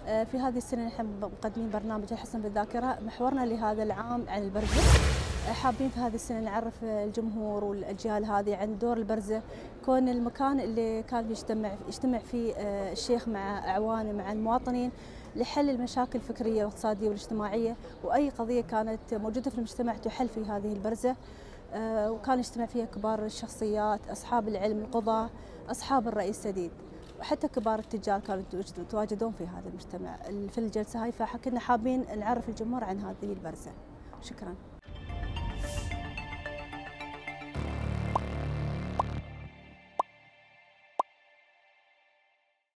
في هذه السنة نحن مقدمين برنامج الحصن بالذاكرة. محورنا لهذا العام عن البرزة. حابين في هذه السنة نعرف الجمهور والأجيال هذه عن دور البرزة، كون المكان اللي كان يجتمع فيه الشيخ مع أعوانه مع المواطنين لحل المشاكل الفكرية والاقتصادية والاجتماعية، وأي قضية كانت موجودة في المجتمع تحل في هذه البرزة. وكان يجتمع فيها كبار الشخصيات، أصحاب العلم، القضاة، أصحاب الرأي السديد، وحتى كبار التجار كانوا يتواجدون في هذا المجتمع في الجلسة هاي. فكنا حابين نعرف الجمهور عن هذه البرزة. شكرا.